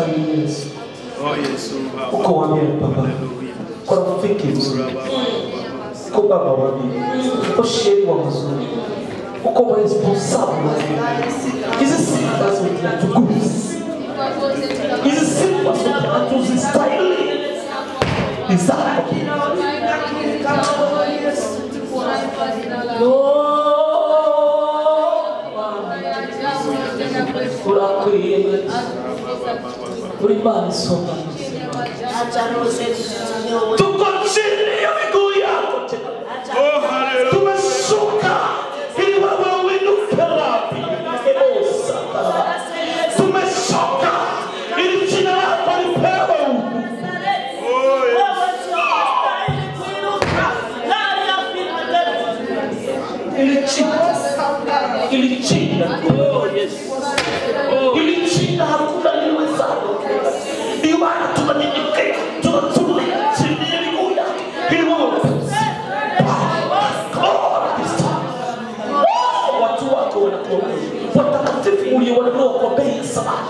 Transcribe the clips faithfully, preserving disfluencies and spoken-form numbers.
mshangilie Yesu. Oh Yesu. Uko wapi Baba? Kwa rafiki mzuri. Uko Baba wapi? Uko shehe wa mzuri. Uko responsable. Hizi sifa zote natukuzi. Hizi sifa zote natuzistahili. Izako. Ulimani soka. Tuko chini ya miguu yako. Oh haleluya. Tumeshuka ili wewe uinuke rapi. Tumeshuka ili jina lako lipewe. Oh Ili china. Ili china. Oh yes. Ili china hakuna liwezalo. Ndio maana tunanyenyekea, tunatulia chini ya miguu yako. Ili wewe watu wako wanakuona. Watakatifu uliowanunua kwa bei ya samani.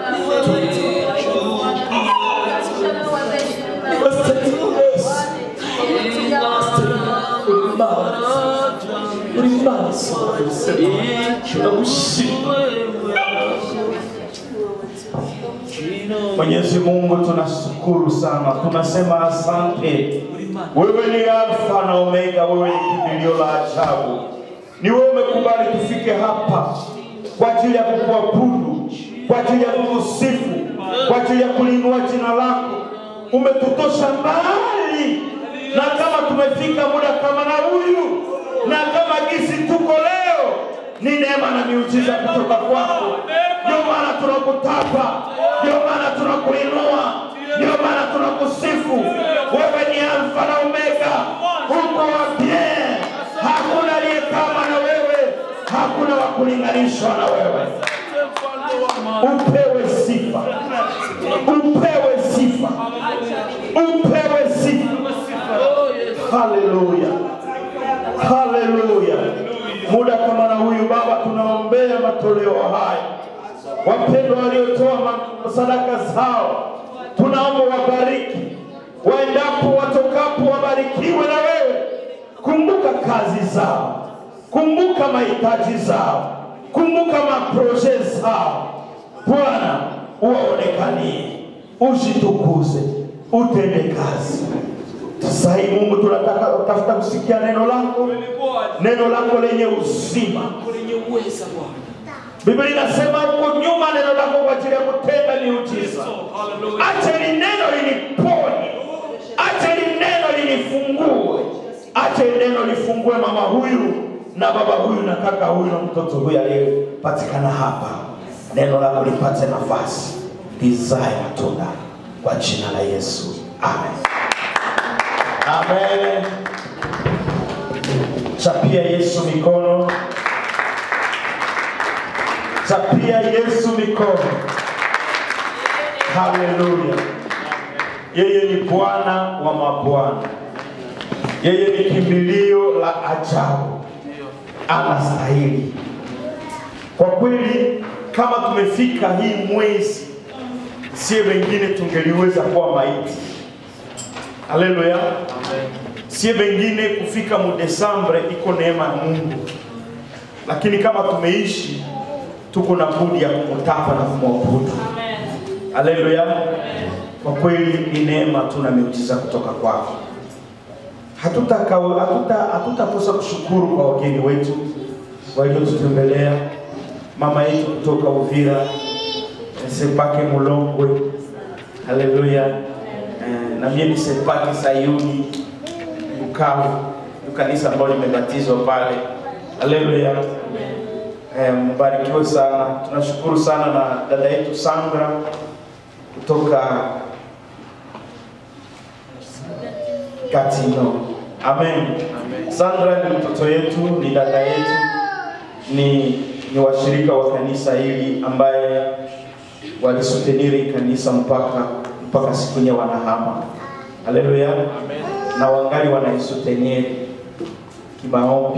Mwenyezi Mungu tunashukuru sana. Tunasema asante. Wewe ni Alfa na Omega, wewe ni kimbilio la ajabu. Ni wewe umekubali tufike hapa kwa ajili ya kukuabudu, kwa ajili ya kukusifu, kwa ajili ya kulinua jina lako. Umetutosha mbali. Na kama tumefika muda kama na huyu, na kama gisi tuko leo, ni neema na miujiza kutoka kwako. Ndio maana tunakutapa, ndio maana tunakuinua, ndio maana tunakusifu. Wewe ni Alfa na Omega, uko wapi? Hakuna aliye kama na wewe, hakuna wa kulinganishwa na wewe. Upewe sifa, upewe sifa, upewe sifa. Haleluya, haleluya. Muda kama na huyu Baba, tunaombea matoleo haya. Wapendwa waliotoa sadaka zao, tunaomba wabariki. Waendapo watokapo wabarikiwe na wewe. Kumbuka kazi zao, kumbuka mahitaji zao, kumbuka maproje zao. Bwana, uwaonekanie, ujitukuze, utende kazi. Sasa hii Mungu tunataka utafuta kusikia neno lako, neno lako lenye uzima, lenye uweza Bwana. Biblia inasema huko nyuma neno lako kwa ajili ya kutenda miujiza. Acha ni neno liniponye, acha ni neno linifungue, acha neno lifungue mama huyu na baba huyu na kaka huyu na mtoto huyu aliyepatikana hapa. Neno lako lipate nafasi, lizae matunda kwa jina la Yesu. Amen. Amen. Chapia Yesu mikono. Chapia Yesu mikono. Haleluya. Yeye ni Bwana wa mabwana. Yeye ni kimbilio la ajabu. Anastahili. Kwa kweli kama tumefika hii mwezi, si wengine tungeliweza kuwa maiti. Haleluya. Si wengine kufika mu Desembre iko neema ya Mungu. Lakini kama tumeishi, tuko na budi ya kumtapa na kumwabudu. Haleluya. Kwa kweli ni neema tuna miujiza kutoka kwako. Hatutaka hatuta hatutakosa kushukuru kwa wageni wetu waliotutembelea. Mama yetu kutoka Uvira, Sepake Mulongwe. Haleluya. Na mimi Sepake Sayuni Bukavu, kanisa ambalo limebatizwa pale. Haleluya. Eh, mbarikiwe sana. Tunashukuru sana na dada yetu Sandra kutoka Katino. Amen. Amen. Sandra ni mtoto yetu, ni dada yetu, ni ni washirika wa kanisa hili ambaye walisoteniri kanisa mpaka mpaka siku nye wanahama. Haleluya. Amen. Na wangali wanaisoteniri kimaombi.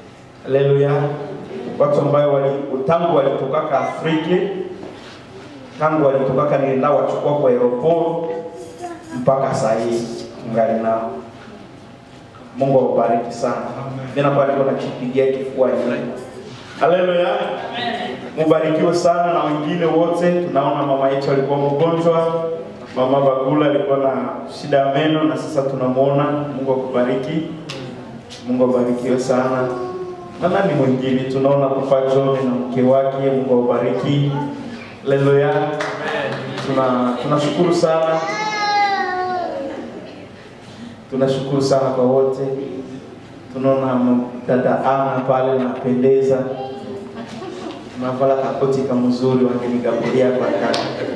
Haleluya. Watu ambao wali utangu walitoka Afrika tangu walitoka nilienda wachukua kwa aeroport mpaka saa hii ngali nao. Mungu awabariki sana. Mimi nakuwa niko nakipigia kifua nyingi. Haleluya. Mubarikiwe sana na wengine wote. Tunaona mama yetu alikuwa mgonjwa. Mama Bagula alikuwa na shida ya meno na sasa tunamuona. Mungu akubariki. Mungu abarikiwe sana. Na nani mwingine tunaona Papa John na mke wake. Mungu awabariki. Haleluya. Tuna tunashukuru sana. Tunashukuru sana kwa wote. Tunaona dada Ana pale anapendeza. Tunavala kakoti kama mzuri wangenigabulia kwa kaka.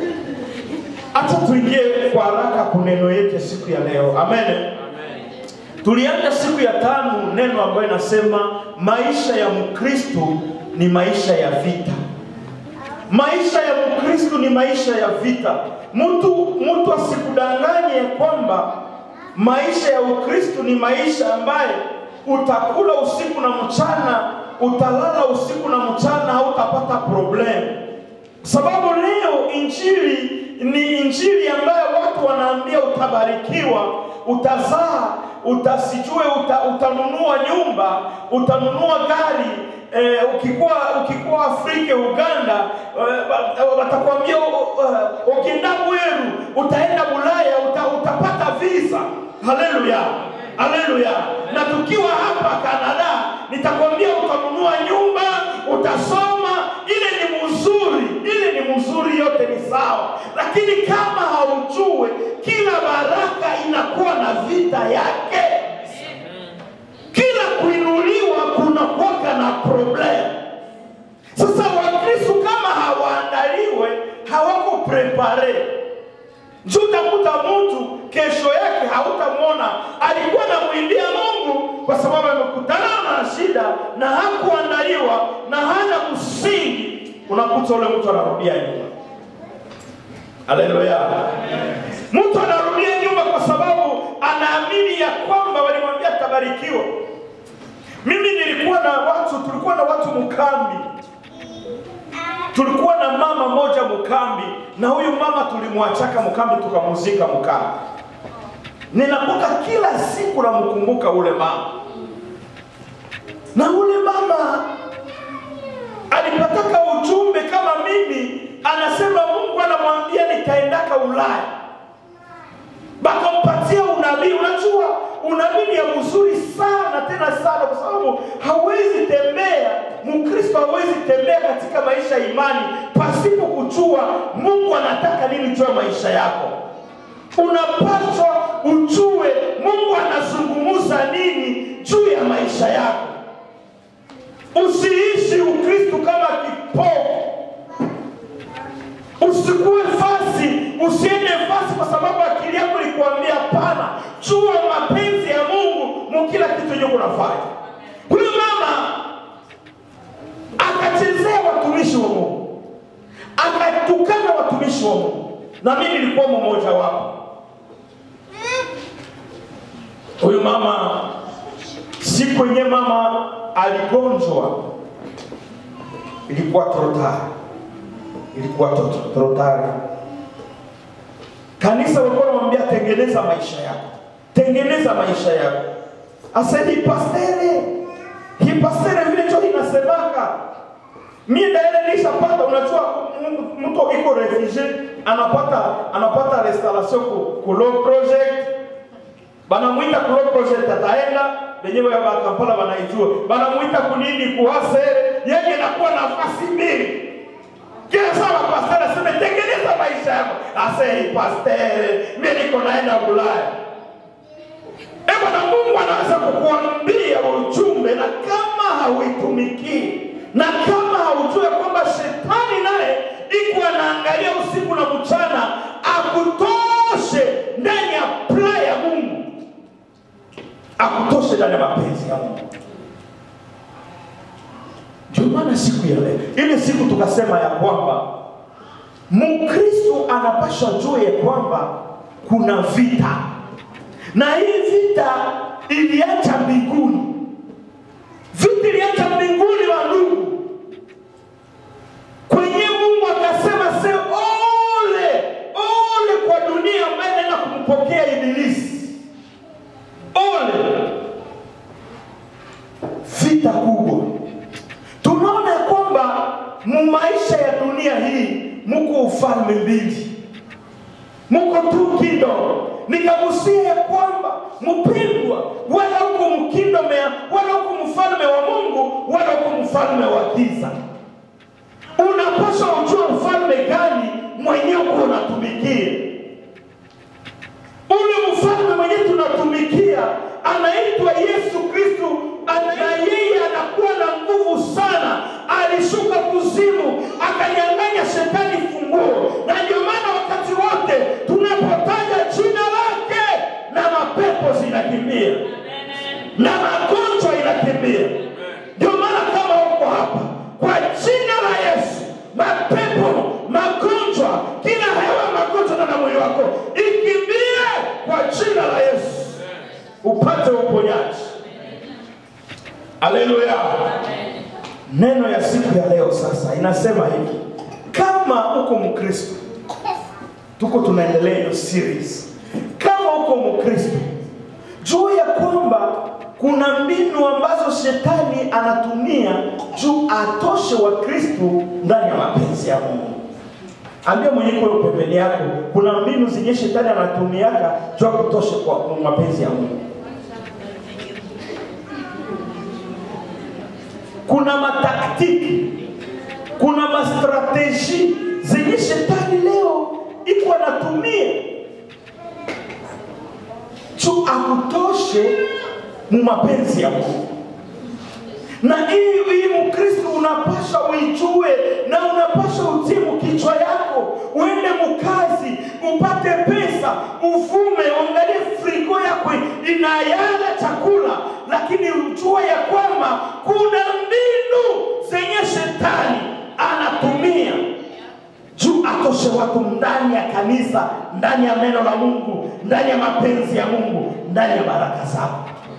Acha tuingie kwa haraka kwa neno yetu siku ya leo. Amen. Amen. Tulianza siku ya tano neno ambayo inasema maisha ya Mkristo ni maisha ya vita. Maisha ya Mkristo ni maisha ya vita. Mtu mtu asikudanganye kwamba maisha ya Ukristo ni maisha ambaye utakula usiku na mchana, utalala usiku na mchana, hautapata problem. Sababu leo injili ni injili ambayo watu wanaambia utabarikiwa, utazaa, utasijue, uta, utanunua nyumba, utanunua gari. Eh, ukikuwa ukikuwa Afrika, Uganda, eh, watakwambia uh, ukienda Bweru utaenda Ulaya, uta, utapata visa. Haleluya. Haleluya. Na tukiwa hapa Canada nitakwambia utanunua nyumba, utasoma, ile ni mzuri, ile ni mzuri, yote ni sawa. Lakini kama haujue kila baraka inakuwa na vita yake. Kila kuinuliwa kuna kuwa na problem. Sasa Wakristo kama hawaandaliwe, hawako prepare. Njuta kuta mtu kesho yake hautamuona alikuwa na muimbia Mungu kwa sababu amekutana na shida na hakuandaliwa na hana msingi, unakuta ule mtu anarudia nyuma. Haleluya. Mtu anarudia nyuma kwa sababu anaamini ya kwamba walimwambia tabarikiwa. Mimi nilikuwa na watu, tulikuwa na watu mkambi. Tulikuwa na mama moja mkambi, na huyu mama tulimwachaka mkambi tukamuzika mkambi. Ninakumbuka kila siku na mkumbuka ule mama. Na ule mama alipataka ujumbe kama mimi, anasema Mungu anamwambia nitaendaka Ulaya. Bakampatia unabii. Unajua unabii ni mzuri sana tena sana, kwa sababu hawezi tembea, Mkristo hawezi tembea katika maisha imani pasipo kujua Mungu anataka nini juu ya maisha yako. Unapaswa ujue Mungu anazungumza nini juu ya maisha yako. Usiishi Ukristo kama kipofu. Usikuwe fasi, usiende fasi kwa sababu akili yako ilikwambia pana. Jua mapenzi ya Mungu mu kila kitu yenye unafanya. Huyu mama akachezea watumishi wa Mungu, akatukana watumishi wa Mungu, na mimi nilikuwa mmoja wapo. Huyu mama siku yenye mama aligonjwa ilikuwa trotari. Ilikuwa trotari. Kanisa walikuwa wanamwambia tengeneza maisha yako. Tengeneza maisha yako. Asema pastere, hii pastere vile cho inasemaka. Mimi ndaenda nishapata, unajua mtu iko refugee anapata anapata restauration ku, ku low project. Banamuita ku low project ataenda, wenyewe ya Kampala wanaijua. Banamuita kunini kuhase, yeye anakuwa nafasi mbili. Kila sana pastor aseme tengeneza maisha yako. Asema pastor, mimi niko naenda Ulaya. Eba na Mungu anaweza kukuambia ujumbe, na kama hauitumiki, na kama haujue kwamba shetani naye iko anaangalia usiku na mchana akutoshe ndani ya plan ya Mungu, akutoshe ndani ya mapenzi ya Mungu. Jumana siku ya leo, ile siku tukasema ya kwamba Mkristo anapaswa jue kwamba kuna vita. Na hii vita iliacha mbinguni. Vita iliacha mbinguni wa ndugu. Kwenye Mungu akasema say all falme mbili, muko two kingdom. Nikagusia kwamba mpendwa, wala huko mkingdom wala huko mfalme wa Mungu wala huko mfalme wa giza. Unapaswa ujue mfalme gani mwenyewe unatumikia. Ule mfalme mwenyewe tunatumikia anaitwa Yesu Kristo, na yeye anakuwa na nguvu sana. Alishuka kuzimu akanyang'anya shetani funguo, na ndio maana wakati wote tunapotaja jina lake na mapepo zinakimbia na magonjwa inakimbia. Ndio maana kama uko hapa, kwa jina la Yesu, mapepo, magonjwa, kila hewa magonjwa na mwili wako ikimbie kwa jina la Yesu, upate uponyaji. Haleluya. Neno ya siku ya leo sasa inasema hivi: kama uko Mkristo, tuko tunaendelea hiyo series. Kama uko Mkristo, jua ya kwamba kuna mbinu ambazo shetani anatumia juu atoshe wa Kristo ndani ya mapenzi ya Mungu. Ambia mwenyewe kwa pembeni yako, kuna mbinu zenye shetani anatumiaka juu kutosha kwa mapenzi ya Mungu. Kuna mataktiki, kuna mastrateji zenye shetani leo iko anatumia juu akutoshe mu mapenzi ya Mungu. Na hii hii Mkristo unapasha uijue, na unapasha utimu kichwa yako, uende mkazi, upate pesa, ufume, uangalie friko yako inayala chakula, lakini ujue ya kwamba kuna mbinu zenye shetani anatumia juu atoshe watu ndani ya kanisa, ndani ya neno la Mungu, ndani ya mapenzi ya Mungu, ndani ya baraka zako.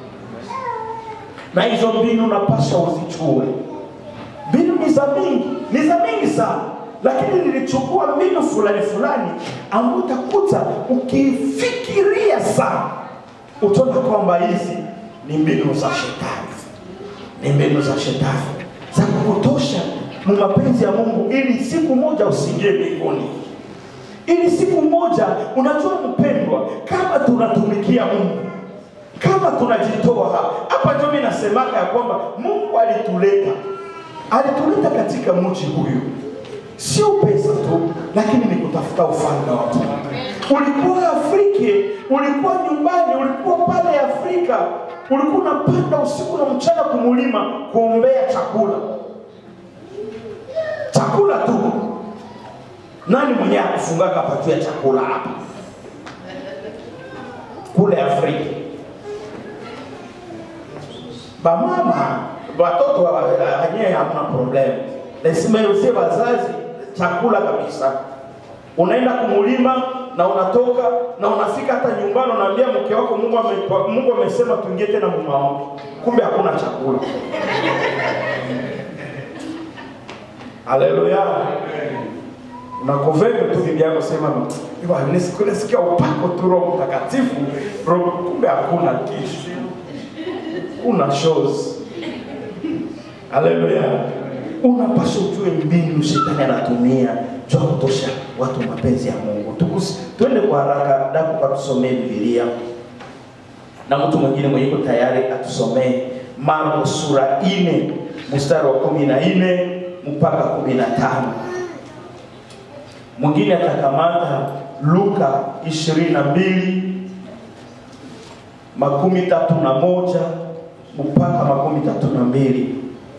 Na hizo mbinu unapasha uzichue. Mbinu ni za mingi, ni za mingi sana, lakini nilichukua mbinu fulani fulani ambapo utakuta ukifikiria sana utaona kwamba hizi ni mbinu za shetani. Ni mbinu za shetani za kukutosha mu mapenzi ya Mungu ili siku moja usiingie mbinguni. Ili siku moja, unajua mpendwa, kama tunatumikia Mungu, kama tunajitoa hapa, ndio mimi nasemaka ya kwamba Mungu alituleta alituleta katika mji huyu sio pesa tu, lakini ni kutafuta ufalme wa Mungu. Ulikuwa Afrika, ulikuwa nyumbani, ulikuwa pale Afrika, ulikuwa unapanda usiku na mchana kumulima kuombea chakula. Chakula tu. Nani mwenye akufungaka patia chakula hapa? Kule Afrika. Ba mama, watoto wenyewe hamna problem. Lazima usie wazazi chakula kabisa. Unaenda kumulima na unatoka na unafika hata nyumbani unaambia mke wako Mungu ame, Mungu amesema tuingie tena mumaombi. Kumbe hakuna chakula. Haleluya. Unakoveka tu bibi yako sema hivi, nisikule sikia upako tu Roho Mtakatifu, kumbe hakuna kitu. Una shows. Haleluya. Unapaswa ujue mbinu shetani anatumia juu kutosha watu mapenzi ya Mungu. Tukusi, tuende kwa haraka daku kwa tusomee Biblia. Na mtu mwingine mwenye yuko tayari atusomee Marko sura nne mstari wa kumi na nne mpaka kumi na tano. Mwingine atakamata Luka ishirini na mbili makumi tatu na moja mpaka makumi tatu na mbili.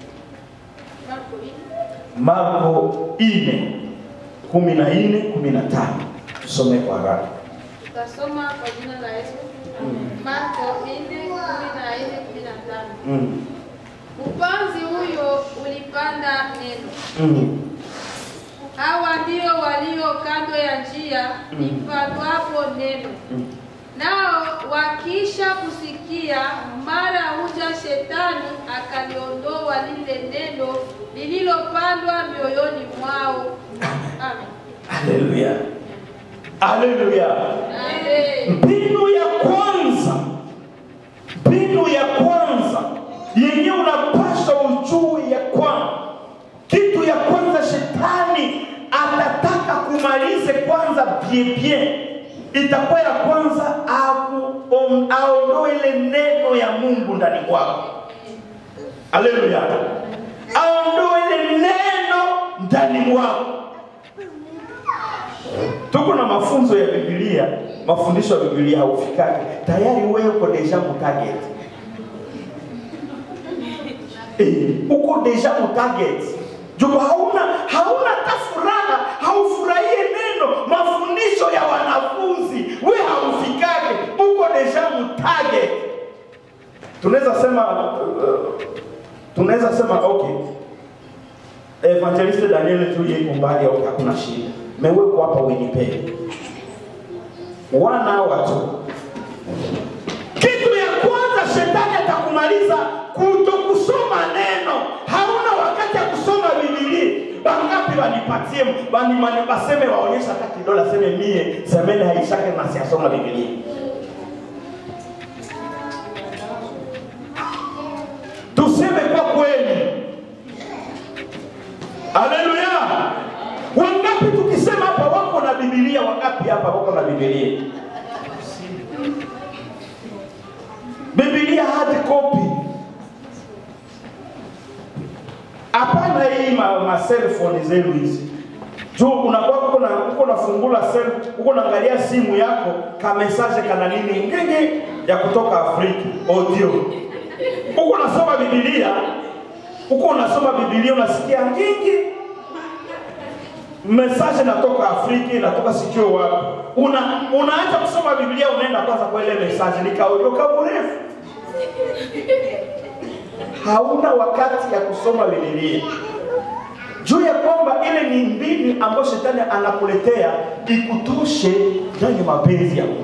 Marko nne kumi na nne kumi na tano. Tusome kwa haraka. Tutasoma kwa jina la Yesu. Marko nne kumi na nne kumi na tano. Mm. Upanzi huyo ulipanda neno. Mm. Hawa ndio walio kando ya njia lipandwapo neno. Mm. Nao wakisha kusikia, mara huja shetani akaliondoa lile neno lililopandwa mioyoni mwao. Amen. Haleluya. Haleluya. Mbinu ya kwanza, mbinu ya kwanza yenye unapaswa ujue ya kwamba kitu ya kwanza shetani anataka anataka kumalize kwanza bien bien, itakuwa ya kwanza aondoe ile neno ya Mungu ndani kwako. Haleluya. Aondoe ile neno ndani mwako. Tuko na mafunzo ya Biblia, mafundisho ya Biblia haufikaki. Tayari wewe uko deja mu target. Eh, uko deja mu target. Juu hauna hauna tafuraha, haufurahie neno, mafundisho ya wanafunzi. Wewe haufikaki, uko deja mu target. Tunaweza sema uh, tunaweza sema okay. Evangelist Daniel tu yeye kumbali au hakuna shida. Meweko hapa Winnipeg. Wana watu. Kitu ya kwanza shetani atakumaliza kutokusoma neno. Hauna wakati ya kusoma Biblia. Bangapi wanipatie, bani mani baseme waonyesha hata kidola seme mie, semene haishake na siasoma Biblia. Tuseme kwa kweli. Haleluya. Wangapi tukisema hapa wako na Biblia, wangapi hapa wako na Biblia? Biblia hard copy. Hapana hii ma, ma cell phone zenu hizi. Juu unakuwa uko na uko nafungula cell, uko naangalia simu yako, ka message kana nini ngenge ya kutoka Afrika, audio. Uko unasoma Biblia, uko unasoma Biblia unasikia ngenge message natoka Afrika, inatoka sikio wapi. Una unaacha kusoma Biblia, unaenda kwanza kwa ile message nikaondoka mrefu. Hauna wakati ya kusoma Biblia. Juu ya kwamba ile ni mbinu ambayo shetani anakuletea ikutoshe ndani mapenzi yako.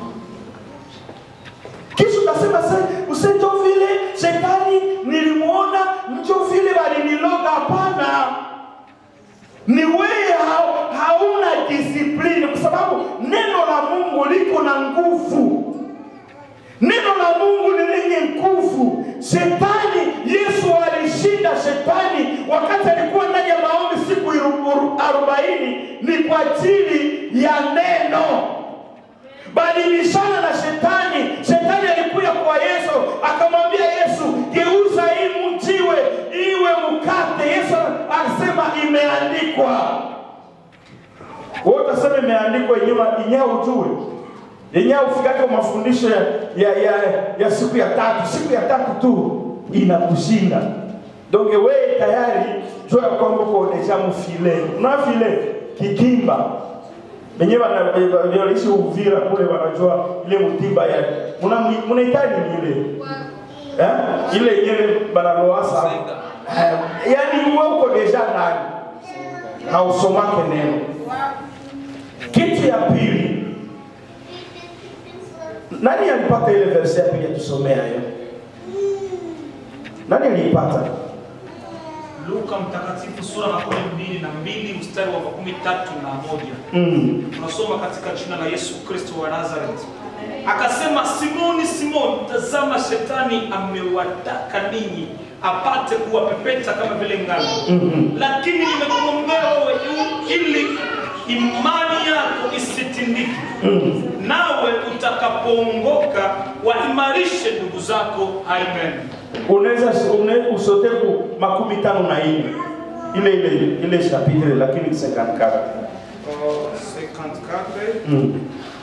Kisha utasema sasa usito vile shetani nilimuona njo vile waliniloga. Hapana. Ni wewe hauna discipline, kwa sababu neno la Mungu liko na nguvu. Neno la Mungu ni lenye nguvu. Shetani, Yesu alishinda shetani wakati alikuwa ndani ya maombi siku arobaini, ni kwa ajili ya neno. Badilishana na shetani. Shetani alikuja kwa Yesu akamwambia Yesu, geuza hii mjiwe iwe mkate. Yesu alisema imeandikwa. Wewe utasema imeandikwa yenyewe yenyewe ujue. Yenyewe ufikake mafundisho ya, ya, ya, ya siku ya tatu. Siku ya tatu tu inakushinda. Donc wewe tayari jua kwamba uko deja mfile. Una file kikimba. Wenyewe wanaishi Uvira kule wanajua ile mtimba ya una mnahitaji ile. Eh? Ile ile banaloasa. Yaani wewe uko deja ndani. Hausomake neno. Kitu ya pili. Nani alipata ile verse ya pili tusomea hiyo? Nani alipata? Luka mtakatifu sura makumi mbili na mbili mstari wa makumi tatu na moja. Mm. Tunasoma katika jina la Yesu Kristo wa Nazareth. Akasema, Simoni, Simoni, tazama shetani amewataka ninyi apate kuwapepeta kama vile ngano. Mm-hmm. Lakini nimekuombea wewe ili imani yako isitindike. Mm. Nawe utakapoongoka waimarishe ndugu zako. Amen. Unaweza usote ku makumi tano na nne. Ile ile ile chapitre lakini cinquante quatre. Oh, cinquante quatre. Mm.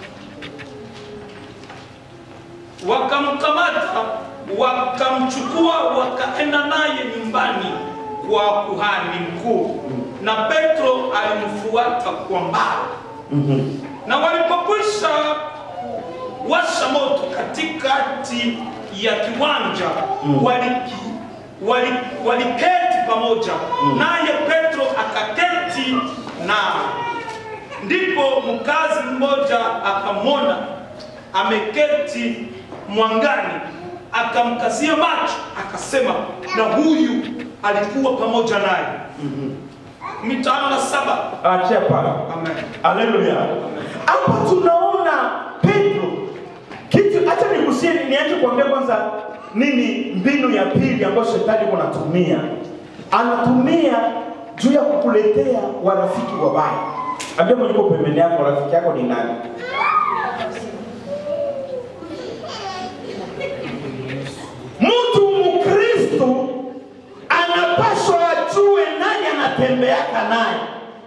Wakamkamata, wakamchukua, wakaenda naye nyumbani kwa kuhani mkuu. Na Petro alimfuata kwa mbali. Mm-hmm. Na walipokwisha washa moto katikati ya kiwanja, mm. waliki wali, waliketi pamoja, mm. naye Petro akaketi nao. Ndipo mkazi mmoja akamwona ameketi mwangani, akamkazia macho, akasema, na huyu alikuwa pamoja naye. Mm-hmm. Mitano na saba. Achia pale. Amen. Haleluya. Hapa tunaona Petro. Kitu acha nigusie nianze kuambia kwanza nini mbinu ya pili ambayo shetani anatumia. Anatumia juu ya kukuletea warafiki wabaya. Ambia mwenye uko pembeni yako, rafiki yako ni nani? Mtu Mkristo anapaswa ajue nani anatembeaka naye.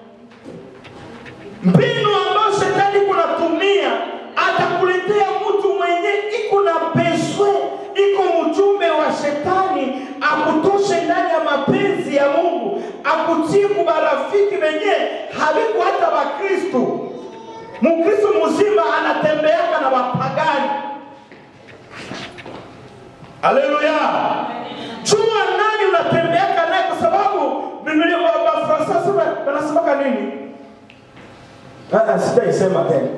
Mbinu ambayo shetani kunatumia, atakuletea mtu mwenye iko na peswe, iko mjumbe wa shetani, akutoshe ndani ya mapenzi ya Mungu, akutie kwa rafiki wenye haliko hata wa Kristo. Mkristo mzima anatembeaka na wapagani. Haleluya. Jua nani unatembeaka naye, kwa sababu Biblia wa Fransa wanasema nini? Ah, sitaisema tena.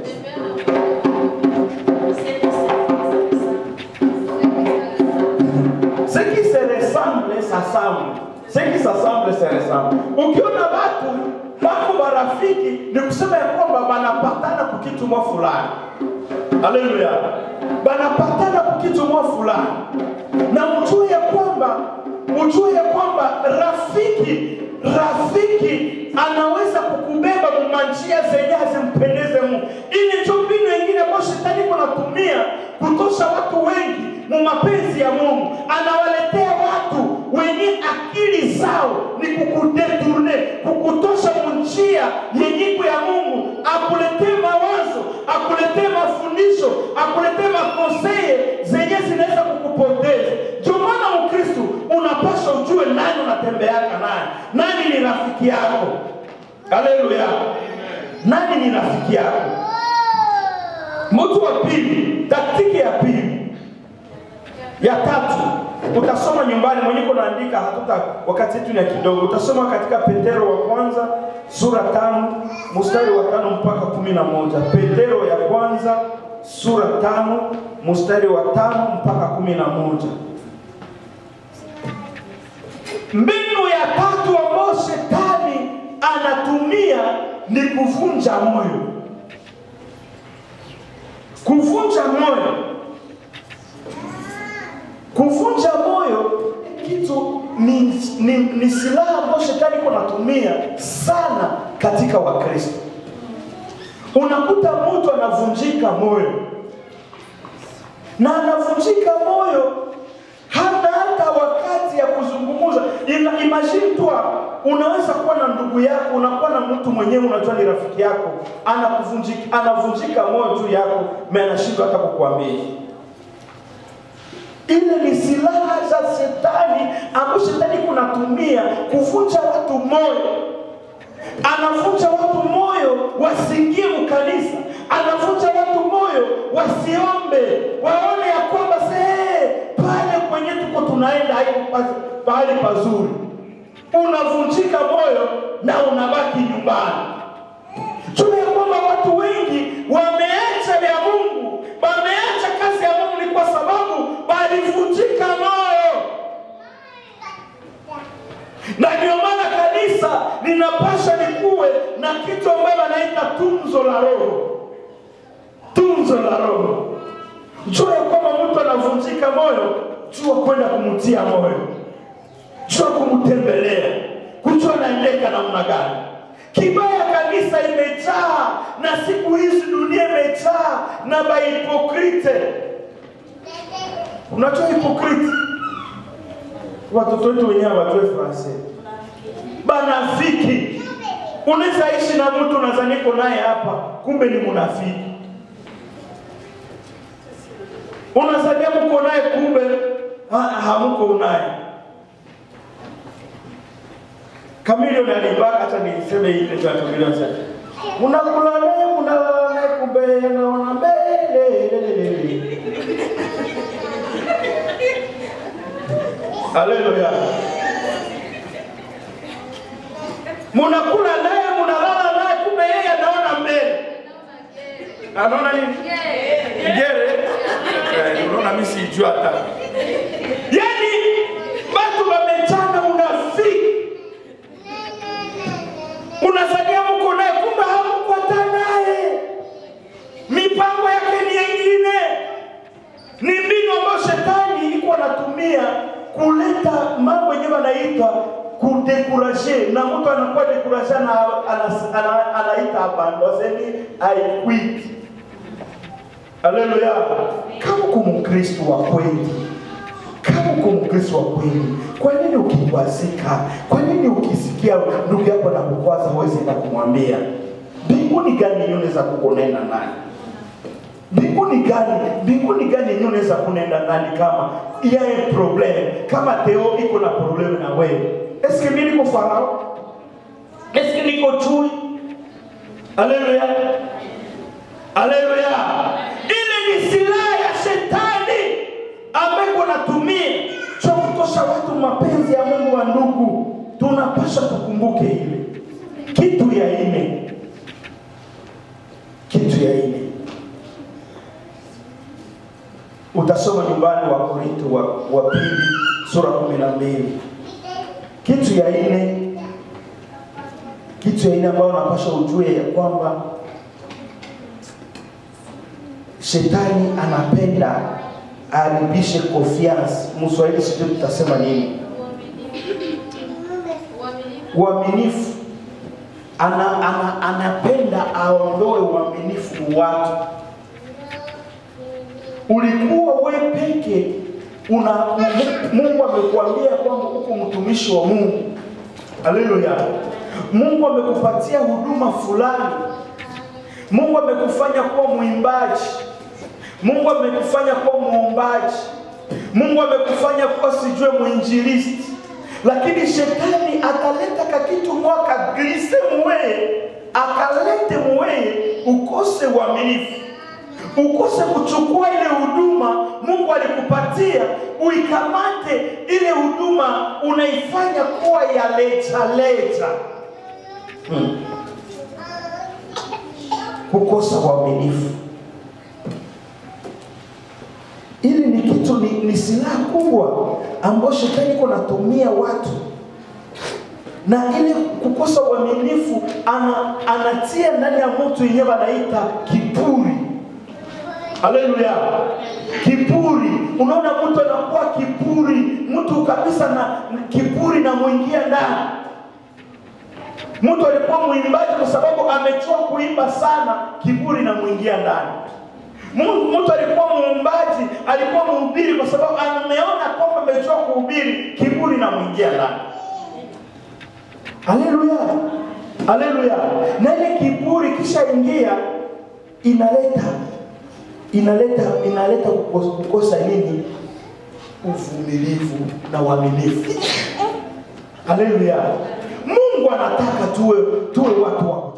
Ce qui se ressemble s'assemble. Ce qui s'assemble se ressemble. Ukiona watu wako marafiki, ni kusema ya kwamba wanapatana kwa kitu moja fulani. Haleluya. Wanapatana kwa kitu moja fulani. Na mjue ya kwamba mjue ya kwamba rafiki rafiki anaweza kukubeba kwa njia zenye hazimpendeze Mungu. Ili ndio mbinu nyingine ambayo shetani anatumia kutosha watu wengi mu mapenzi ya Mungu. Anawaletea watu wenye akili zao ni kukudetourne, kukutosha njia yenye ya Mungu, akuletee mawazo, akuletee mafundisho, akuletee makonseye zenye zinaweza kukupoteza. Ndio maana Mkristo unapaswa ujue nani unatembeaka naye. Nani ni rafiki yako? Haleluya. Nani ni rafiki yako? Mtu wa pili, taktiki ya pili. Ya tatu, utasoma nyumbani, mwenye kunaandika hatuta wakati yetu ni kidogo. Utasoma katika Petero wa kwanza sura tano mstari wa tano mpaka kumi na moja. Petero ya kwanza sura tano mstari wa tano mpaka kumi na moja. Mbinu ya tatu ambayo shetani anatumia ni kuvunja moyo. Kuvunja moyo. Kuvunja moyo kitu ni, ni, ni silaha ambayo shetani anatumia sana katika Wakristo. Unakuta mtu anavunjika moyo. Na anavunjika moyo hana hata wakati ya kuzungumza. Imagine tu unaweza kuwa na ndugu yako, unakuwa na mtu mwenyewe unajua ni rafiki yako, anakuvunjika anavunjika moyo juu yako, mimi anashindwa hata kukuambia. Ile ni silaha za shetani ambayo shetani kunatumia kuvunja watu moyo. Anavunja watu moyo wasiingie mkanisa. Anavunja watu moyo wasiombe. Waone ya kwamba see pale kwenye tuko tunaenda haiko pale pazuri. Unavunjika moyo na unabaki nyumbani. Tuna ya kwamba watu wengi wameacha ya Mungu, wameacha kazi ya Mungu ni kwa sababu walivunjika moyo. Na ndio maana kanisa linapasha likuwe na kitu ambacho wanaita tunzo la roho. Tunzo la roho. Jua ya kwamba mtu anavunjika moyo, jua kwenda kumtia moyo. Jua kumtembelea. Kujua naendeka namna gani. Kibaya kanisa imejaa na siku hizi dunia imejaa na ba hipokrite. Unajua hipokrite? Watoto wetu wenyewe wajue Fransai. Banafiki. Unaweza ishi na mtu unazaniko naye hapa, kumbe ni munafiki. Unazania mko naye kumbe hamuko naye. Kamilio na libaka hata niseme ile tu Kamilio sasa. Unakula naye, unalala naye kumbe anaona mbele. Haleluya. Munakula naye, munalala naye kumbe yeye anaona mbele. Anaona nini? Ngere. Eh, unaona mimi sijui hata. Yaani watu wamechana unafiki. Unasaidia mko naye kumbe hamko hata naye. Mipango yake ni nyingine. Ni mbinu ambayo shetani iko anatumia kuleta mambo yenyewe yanaitwa kudekuraje, na mtu anakuwa dekuraje na anaita abando, asemi I quit. Haleluya. Kama uko Mkristo wa kweli, kama uko Mkristo wa kweli, kwa nini ukiwazika? Kwa nini ukisikia ndugu yako na kukwaza huwezi na kumwambia? Mbinguni gani unaweza kukunena nani? Mbinguni gani? Mbinguni gani unaweza kunenda nani kama yeye problem? Kama Theo iko na problem na wewe. Eske mimi niko Farao? Eske niko chui? Haleluya. Haleluya. Ile ni silaha ya shetani ambayo anatumia cha kutosha watu mapenzi ya Mungu wa ndugu. Tunapaswa tukumbuke ile. Kitu ya ine. Kitu ya ine. Utasoma nyumbani wa Korinto wa, wa pili sura kumi na mbili. Kitu ya ine. Kitu ya ine ambayo unapaswa ujue ya kwamba shetani anapenda aribishe confiance. Mswahili sijui tutasema nini? Uaminifu. Ana, ana, anapenda aondoe uaminifu watu. Ulikuwa wewe peke una Mungu amekuambia kwamba uko mtumishi wa Mungu. Haleluya. Mungu amekupatia huduma fulani. Mungu amekufanya kuwa mwimbaji. Mungu amekufanya kuwa muombaji. Mungu amekufanya kuwa sijue mwinjilisti. Lakini shetani akaleta kakitu mwaka glise muwe, akalete muwe ukose uaminifu. Ukose kuchukua ile huduma Mungu alikupatia, uikamate ile huduma unaifanya kuwa ya leta leta. Hmm. Kukosa uaminifu. Ili ni kitu ni, ni silaha kubwa ambayo shetani iko natumia watu. Na ile kukosa uaminifu ana, anatia ndani ya mtu yenyewe anaita kiburi. Haleluya. Kiburi. Unaona mtu anakuwa kiburi, mtu kabisa na kiburi na muingia ndani. Mtu alikuwa mwimbaji kwa sababu amechoka kuimba sana, kiburi na muingia ndani. Mtu alikuwa muombaji, alikuwa mhubiri kwa sababu ameona kwamba amechoka kuhubiri, kiburi na muingia ndani. Haleluya. Haleluya. Na ile kiburi kisha ingia inaleta inaleta inaleta kukosa nini? Uvumilivu na uaminifu. Haleluya. Mungu anataka tuwe tuwe watu wa